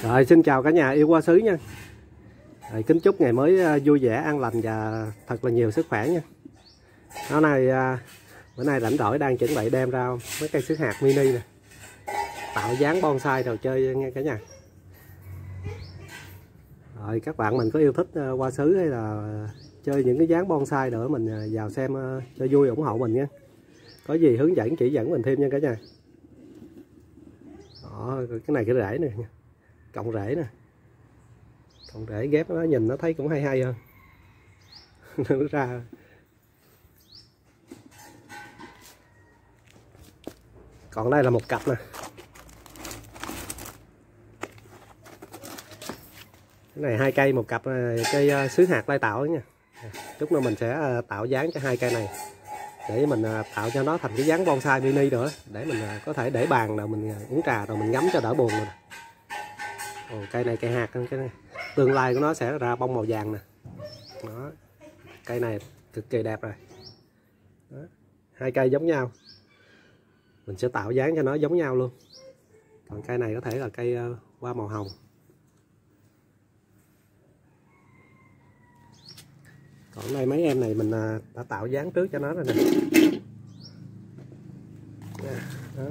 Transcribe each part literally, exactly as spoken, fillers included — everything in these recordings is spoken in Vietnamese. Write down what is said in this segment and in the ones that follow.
Rồi, xin chào cả nhà yêu hoa sứ nha. Rồi, kính chúc ngày mới vui vẻ, an lành và thật là nhiều sức khỏe nha. Hôm nay bữa nay rảnh rỗi đang chuẩn bị đem ra mấy cây sứ hạt mini nè, tạo dáng bonsai đồ chơi nghe cả nhà. Rồi các bạn mình có yêu thích hoa sứ hay là chơi những cái dáng bonsai nữa, mình vào xem cho vui, ủng hộ mình nha. Có gì hướng dẫn chỉ dẫn mình thêm nha cả nhà. Đó, cái này cái rễ này, cọng rễ nè, cọng rễ ghép nó nhìn nó thấy cũng hay hay hơn. Nó ra còn đây là một cặp nè, cái này hai cây một cặp, cây sứ hạt lai tạo nha. Chút nữa mình sẽ tạo dáng cho hai cây này để mình tạo cho nó thành cái dáng bonsai mini nữa, để mình có thể để bàn rồi mình uống trà rồi mình ngắm cho đỡ buồn rồi. Ồ, cây này cây hạt, cái này tương lai của nó sẽ ra bông màu vàng nè. Đó, cây này cực kỳ đẹp rồi. Đó, hai cây giống nhau, mình sẽ tạo dáng cho nó giống nhau luôn. Còn cây này có thể là cây hoa màu hồng. Còn đây mấy em này mình đã tạo dáng trước cho nó rồi nè. Đó.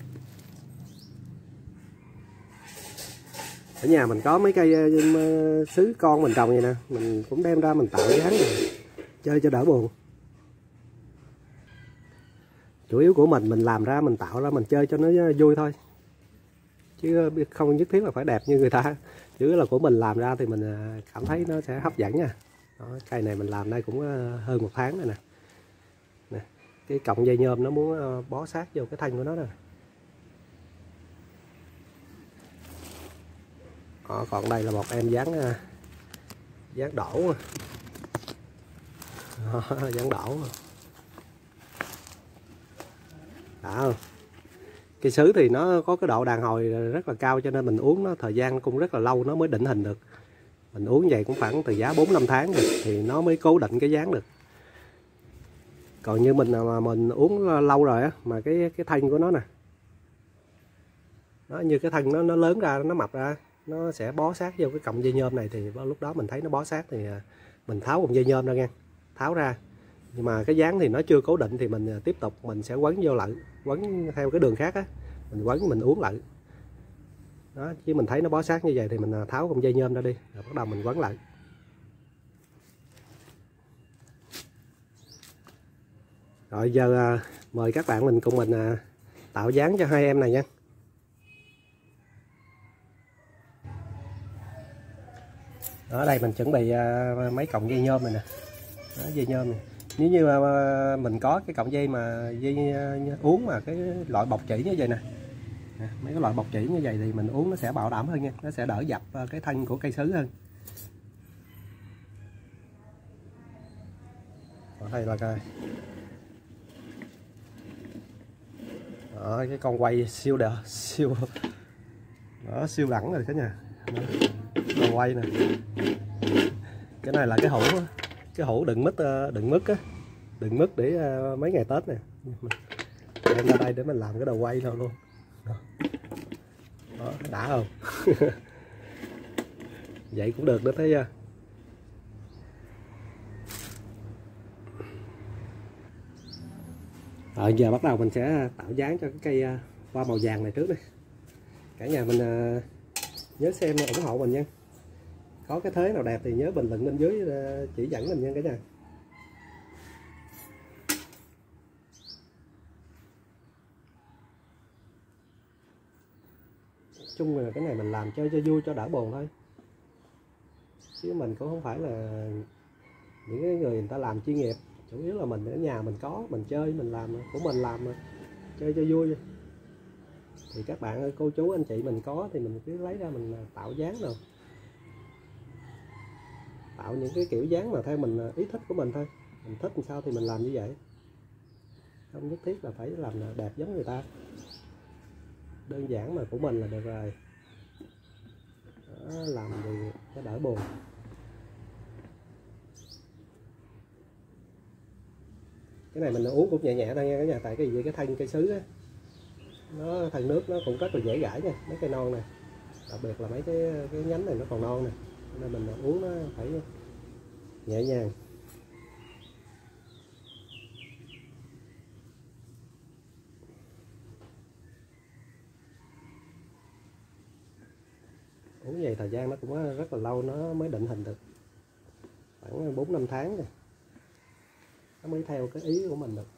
Ở nhà mình có mấy cây sứ con mình trồng vậy nè, mình cũng đem ra mình tạo dáng rồi chơi cho đỡ buồn. Chủ yếu của mình mình làm ra, mình tạo ra mình chơi cho nó vui thôi, chứ không nhất thiết là phải đẹp như người ta. Chủ yếu là của mình làm ra thì mình cảm thấy nó sẽ hấp dẫn nha. Đó, cây này mình làm đây cũng hơn một tháng rồi nè. Nè, cái cọng dây nhôm nó muốn bó sát vô cái thân của nó nè. Đó, còn đây là một em dáng dáng đổ. Đó, dáng đổ đã không? Cây sứ thì nó có cái độ đàn hồi rất là cao, cho nên mình uống nó thời gian cũng rất là lâu nó mới định hình được. Mình uống vậy cũng khoảng từ giá bốn năm tháng rồi thì nó mới cố định cái dáng được. Còn như mình mà mình uống lâu rồi á, mà cái cái thân của nó nè, nó như cái thân nó nó lớn ra, nó mập ra, nó sẽ bó sát vô cái cọng dây nhôm này, thì lúc đó mình thấy nó bó sát thì mình tháo cọng dây nhôm ra nha, tháo ra. Nhưng mà cái dáng thì nó chưa cố định thì mình tiếp tục mình sẽ quấn vô lại, quấn theo cái đường khác á, mình quấn mình uống lại. Đó, chứ mình thấy nó bó sát như vậy thì mình tháo cọng dây nhôm ra đi, rồi bắt đầu mình quấn lại. Rồi giờ mời các bạn mình cùng mình tạo dáng cho hai em này nha. Ở đây mình chuẩn bị mấy cọng dây nhôm này nè. Đó, dây nhôm này. Nếu như mình có cái cọng dây mà dây uống mà cái loại bọc chỉ như vậy nè, mấy cái loại bọc chỉ như vậy thì mình uống nó sẽ bảo đảm hơn nha, nó sẽ đỡ dập cái thân của cây sứ hơn. Còn đây là cây. Đó, cái con quay siêu đẹp, siêu đó, siêu đẳng rồi cả nhà. Đó, con quay nè. Cái này là cái hũ, cái hũ đựng mứt, đựng mứt á, đựng mứt để mấy ngày Tết nè. Đem ra đây để mình làm cái đầu quay thôi luôn. Đó, đó đã không? Vậy cũng được đó, thấy chưa? Rồi giờ bắt đầu mình sẽ tạo dáng cho cái cây hoa màu vàng này trước đi. Cả nhà mình nhớ xem ủng hộ mình nha. Có cái thế nào đẹp thì nhớ bình luận bên dưới chỉ dẫn mình nha cả nhà. Nói chung là cái này mình làm chơi cho vui cho đỡ buồn thôi, chứ mình cũng không phải là những cái người người ta làm chuyên nghiệp. Chủ yếu là mình ở nhà mình có, mình chơi mình làm của mình làm mà, chơi cho vui. Thì các bạn cô chú anh chị mình có thì mình cứ lấy ra mình tạo dáng nào, tạo những cái kiểu dáng mà theo mình ý thích của mình thôi. Mình thích làm sao thì mình làm như vậy, không nhất thiết là phải làm đẹp giống người ta, đơn giản mà của mình là được rồi. Đó, làm thì nó đỡ buồn. Cái này mình uống cũng nhẹ nhẹ thôi nha cả nhà, tại cái gì cái thân cây sứ á, nó thân nước nó cũng rất là dễ gãi nha, mấy cây non này đặc biệt là mấy cái cái nhánh này nó còn non nè, nên mình uống nó phải nhẹ nhàng. Uống vậy thời gian nó cũng rất là lâu nó mới định hình được, khoảng bốn năm tháng rồi nó mới theo cái ý của mình được.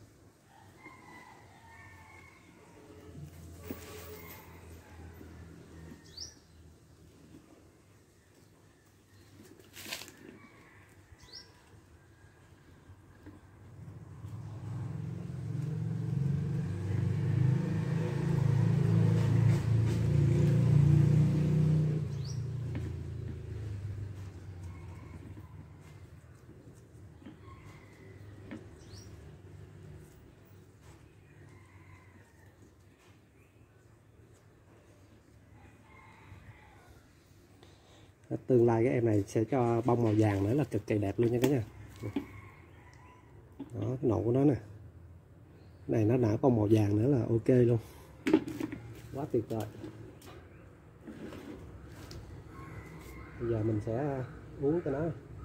Tương lai cái em này sẽ cho bông màu vàng nữa là cực kỳ đẹp luôn nha cả nhà. Đó, cái nụ của nó nè, cái này nó nở bông màu vàng nữa là ok luôn, quá tuyệt vời. Bây giờ mình sẽ uống cho nó.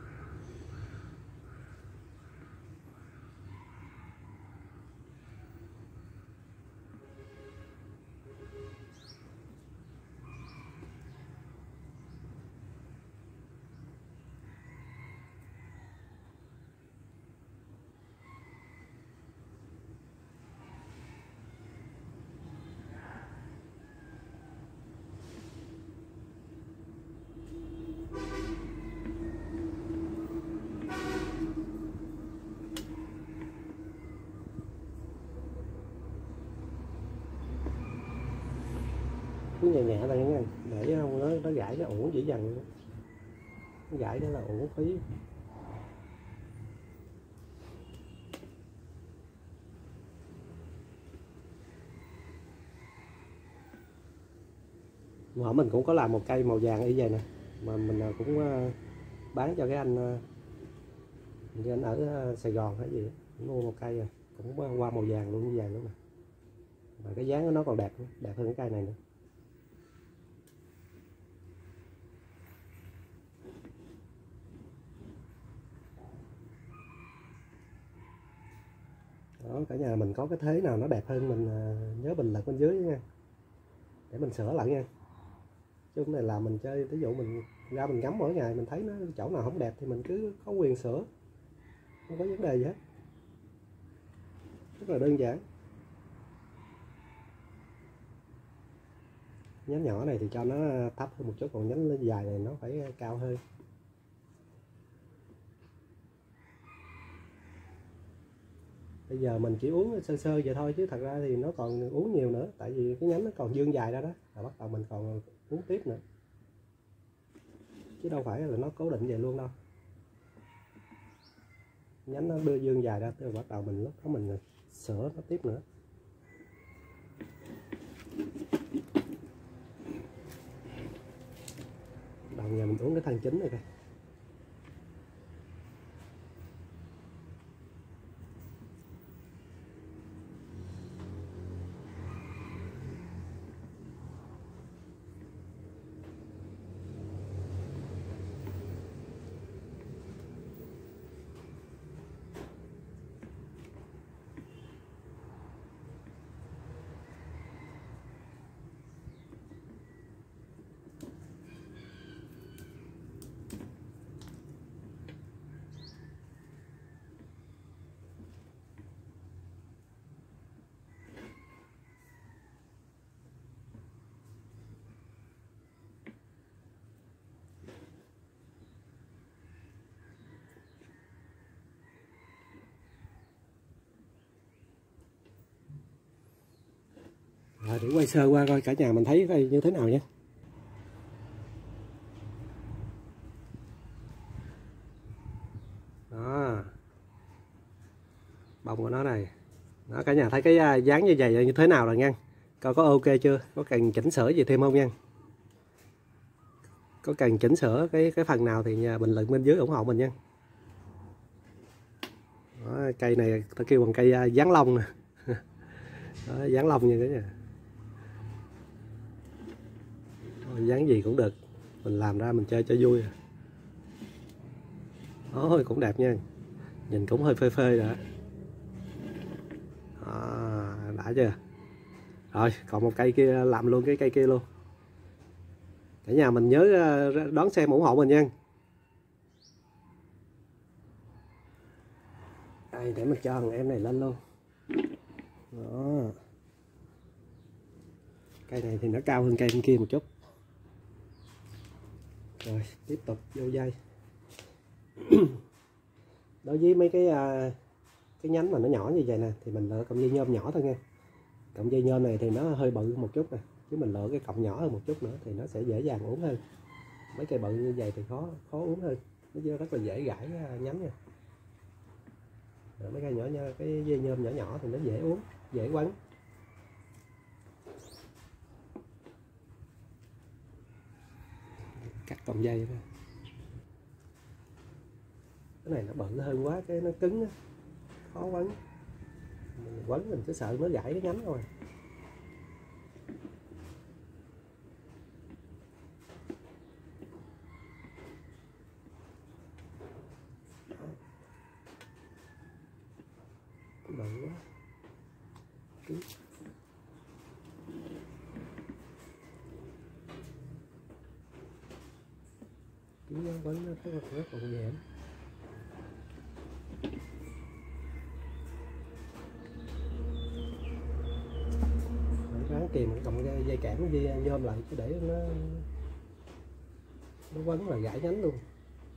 Cứ nhẹ nhẹ thôi nha, để không nó nó gãy cái ủ dữ dằn, nó gãy đó là ủ phí. Mà mình cũng có làm một cây màu vàng y vậy nè, mà mình cũng bán cho cái anh, cái anh ở Sài Gòn hay gì, mua một cây rồi cũng qua màu vàng luôn, như vàng luôn nè, và cái dáng của nó còn đẹp đẹp hơn cái cây này nữa. Đó, cả nhà mình có cái thế nào nó đẹp hơn mình nhớ bình luận bên dưới nha, để mình sửa lại nha. Chứ này là mình chơi, ví dụ mình ra mình ngắm mỗi ngày mình thấy nó chỗ nào không đẹp thì mình cứ có quyền sửa, không có vấn đề gì hết, rất là đơn giản. Nhánh nhỏ này thì cho nó thấp hơn một chút, còn nhánh dài này nó phải cao hơn. Bây giờ mình chỉ uống sơ sơ vậy thôi, chứ thật ra thì nó còn uống nhiều nữa, tại vì cái nhánh nó còn dương dài ra đó, là bắt đầu mình còn uống tiếp nữa, chứ đâu phải là nó cố định vậy luôn đâu. Nhánh nó đưa dương dài ra, từ bắt đầu mình lúc đó mình sửa nó tiếp nữa. Đầu giờ mình uống cái thân chính này coi. Rồi, để quay sơ qua coi cả nhà mình thấy coi như thế nào nhé. Đó, bông của nó này. Đó, cả nhà thấy cái dáng như vậy như thế nào rồi nha. Coi có ok chưa, có cần chỉnh sửa gì thêm không nha. Có cần chỉnh sửa cái cái phần nào thì nhà bình luận bên dưới ủng hộ mình nha. Đó, cây này ta kêu bằng cây giáng lông nè. Đó, giáng lông như thế nè. Dáng gì cũng được, mình làm ra mình chơi cho vui. Ôi cũng đẹp nha, nhìn cũng hơi phê phê rồi. À, đã chưa? Rồi còn một cây kia, làm luôn cái cây kia luôn. Cả nhà mình nhớ đón xem ủng hộ mình nha. Đây để mình cho thằng em này lên luôn. Đó. Cây này thì nó cao hơn cây bên kia một chút. Rồi tiếp tục vô dây. Đối với mấy cái cái nhánh mà nó nhỏ như vậy nè thì mình lựa cọng dây nhôm nhỏ thôi nha. Cọng dây nhôm này thì nó hơi bự một chút nè, chứ mình lựa cái cọng nhỏ hơn một chút nữa thì nó sẽ dễ dàng uốn hơn. Mấy cây bự như vậy thì khó khó uốn hơn, nó rất là dễ gãy nhánh nha. Rồi mấy cây nhỏ nha, cái dây nhôm nhỏ nhỏ thì nó dễ uốn, dễ quấn. Cắt cọng dây thôi. Cái này nó bự hơn quá, cái nó cứng á, khó quấn. Mình quấn mình cứ sợ nó gãy cái nhánh thôi. Bự quá, cứng. Cứng nó quấn nó rất là rất là nguy hiểm. Ráng kìm cái cọng dây, dây kẽm dây nhôm lại chứ để nó nó quấn là gãy nhánh luôn.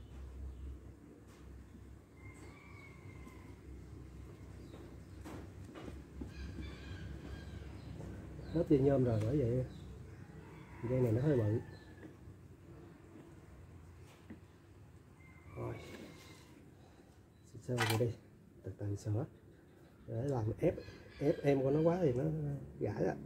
Hết dây nhôm rồi, bởi vậy dây này nó hơi bự. Rồi sơ vậy đi, từ từ sửa để làm ép ép em của nó quá thì nó gãy á.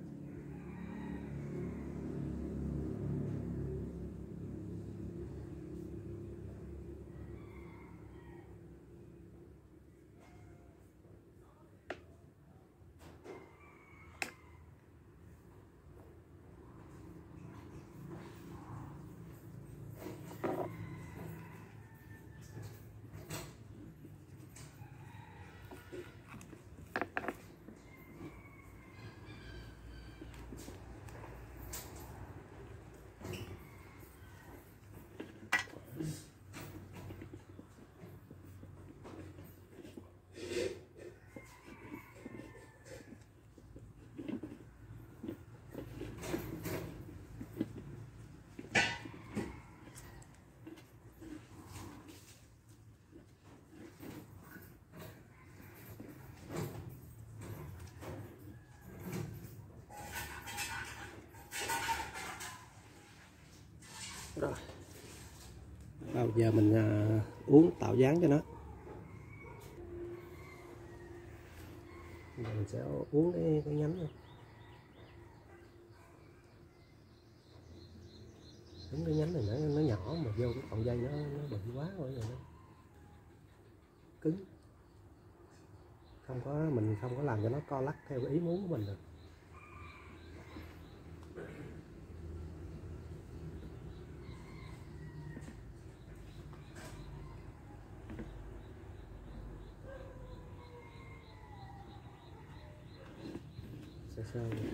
Rồi bây giờ mình à, uốn tạo dáng cho nó. Mình sẽ uốn cái, cái nhánh này. Đúng, cái nhánh này nó, nó nhỏ mà vô cái cọng dây nó, nó bự quá rồi, nó cứng, không có, mình không có làm cho nó co lắc theo ý muốn của mình được. Sơ sơ này.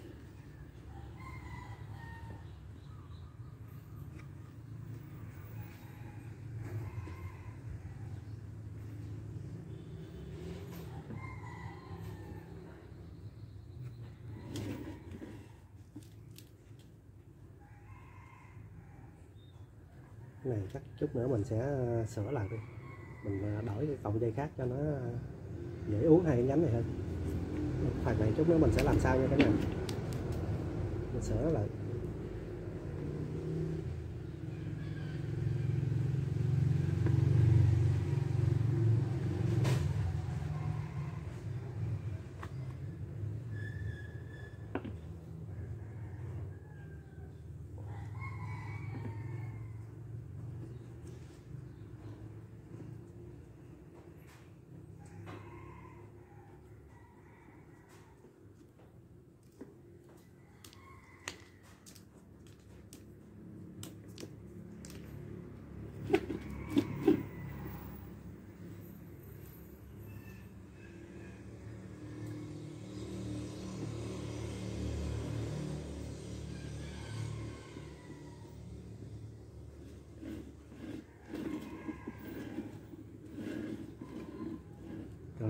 Cái này chắc chút nữa mình sẽ sửa lại đi, mình đổi cái cọng dây khác cho nó dễ uốn hai cái nhánh này hơn. Phần này chút nữa mình sẽ làm sao nha cái này, mình sửa lại.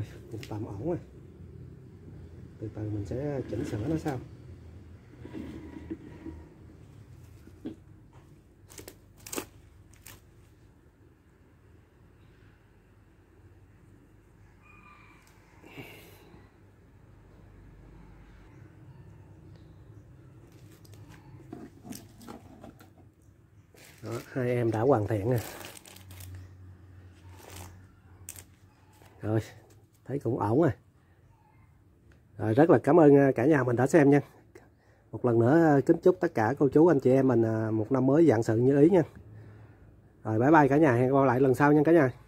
Rồi cũng tạm ổn rồi, từ từ mình sẽ chỉnh sửa nó sau. Đó, hai em đã hoàn thiện nè. Rồi thấy cũng ổn rồi. Rồi rất là cảm ơn cả nhà mình đã xem nha. Một lần nữa kính chúc tất cả cô chú anh chị em mình một năm mới vạn sự như ý nha. Rồi bye bye cả nhà, hẹn gặp lại lần sau nha cả nhà.